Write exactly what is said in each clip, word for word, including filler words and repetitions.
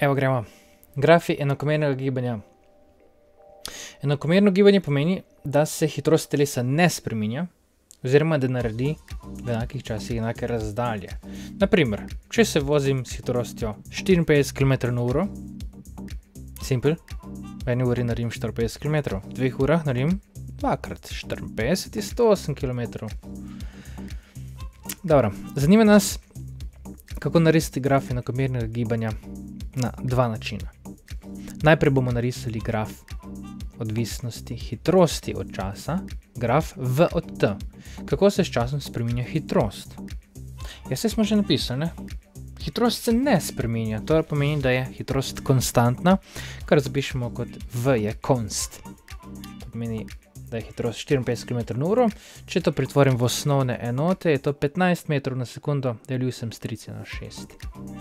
Evo gremo. Grafi enakomernega gibanja. Enakomerno gibanje pomeni, da se hitrost telesa ne spreminja, oziroma da naredi v enakih časih enake razdalje. Naprimer, če se vozim s hitrostjo štiriinpetdeset kilometrov na uro, simpel, v eni uri naredim štiriinpetdeset kilometrov, v dveh urah naredim dvakrat štiriinpetdeset je sto osem kilometrov. Dobro, zanima nas, kako narisati graf enakomernega gibanja na dva načina. Najprej bomo narisali graf odvisnosti hitrosti od časa, graf V od T. Kako se s časom spreminja hitrost? Ja, saj smo že napisali, ne? Hitrost se ne spreminja, to pomeni, da je hitrost konstantna, kar zapišemo kot V je const. To pomeni, da je hitrost štiriinpetdeset kilometrov na uro. Če to pretvorim v osnovne enote, je to petnajst metrov na sekundo, delil sem s tri na šest.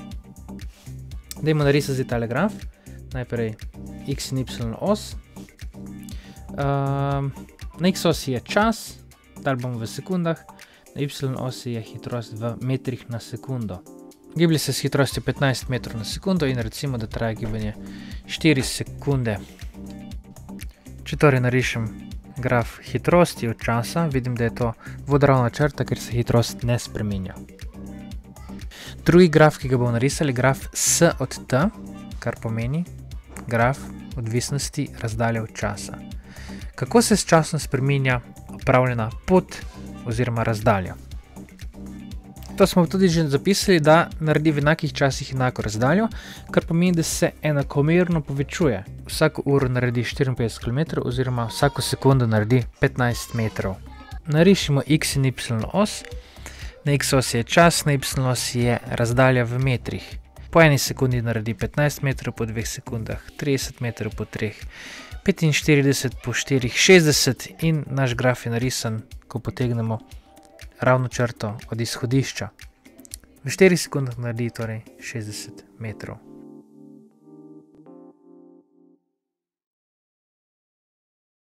Dajmo narisati tale graf. Najprej x in y os. Uh, na x osi je čas, dal bomo v sekundah, na y osi je hitrost v metrih na sekundo. Giblje se s hitrostjo petnajst metrov na sekundo in recimo, da traja gibanje štiri sekunde. Če torej narišem graf hitrosti od časa, vidim, da je to vodravna črta, ker se hitrost ne spreminja. Drugi graf, ki ga bomo narisali, graf S od T, kar pomeni graf odvisnosti razdalje od časa. Kako se s časom spreminja opravljena pot oziroma razdalja? To smo tudi že zapisali, da naredi v enakih časih enako razdaljo, kar pomeni, da se enakomerno povečuje. Vsako uro naredi štiriinpetdeset kilometrov oziroma vsako sekundo naredi petnajst metrov. Narišimo x in y os. Na x osi je čas, na y osi je razdalja v metrih. Po eni sekundi naredi petnajst metrov, po dveh sekundah trideset metrov, po treh petinštirideset, po štirih šestdeset in naš graf je narisan, ko potegnemo ravno črto od izhodišča. V štirih sekundah naredi torej šestdeset metrov.